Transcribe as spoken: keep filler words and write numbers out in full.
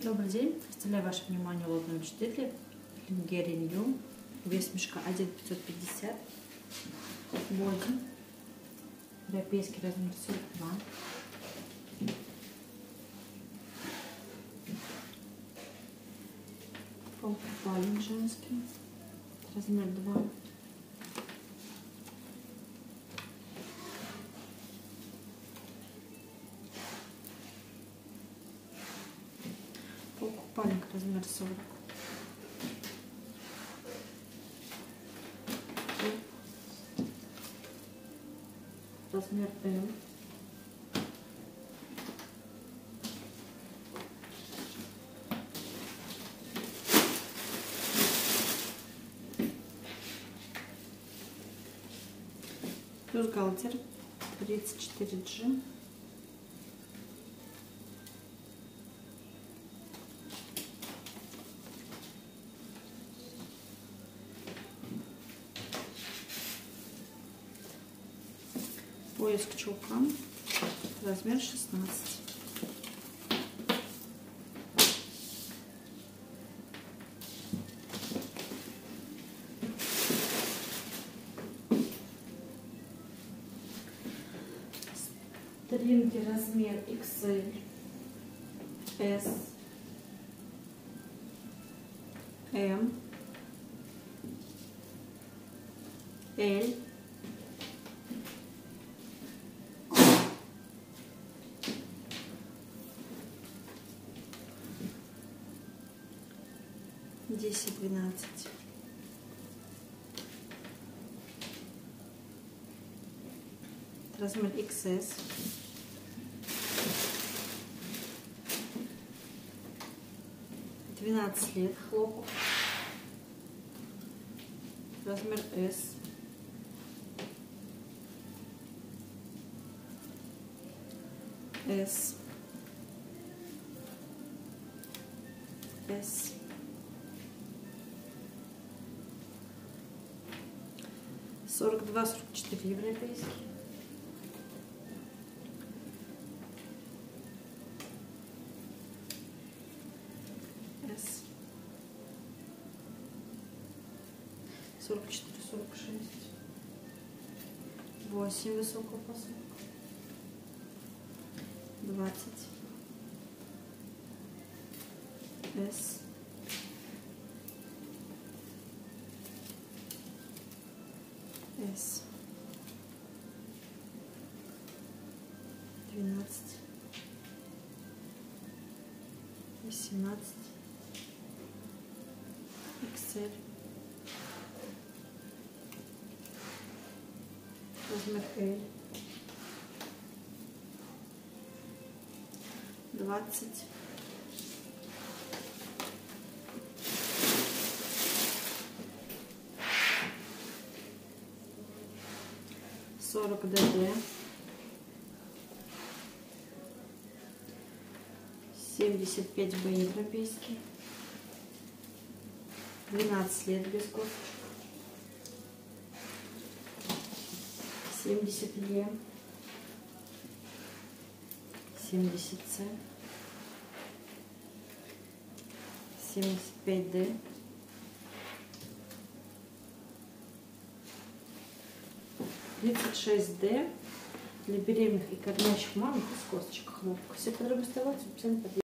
Добрый день. Представляю ваше внимание лотные учителя Лингеринью. Вес мешка один пятьсот пятьдесят. Боди. Европейский размер сорок два. Полупалин женский. Размер два. Полупалин размер сорок. Размер М. Бюстгальтер тридцать четыре джи. Пояс к чулкам, размер шестнадцать. Стринги размер икс эль, эс, эм, эль, десять двенадцать. Размер икс эс. двенадцать лет хлопок. Размер эс. С. С. сорок два сорок четыре европейский. С. сорок четыре сорок шесть. восемь высокого посылка. двадцать. С. С. двенадцать. восемнадцать. икс эль. Размер эль. двадцать. сорок дэ дэ. семьдесят пять бэ европейский. двенадцать лет без косточек. семьдесят е. семьдесят цэ. семьдесят пять дэ. тридцать шесть дэ для беременных и кормящих мам без косточек хлопка. Все подробности в описании под видео.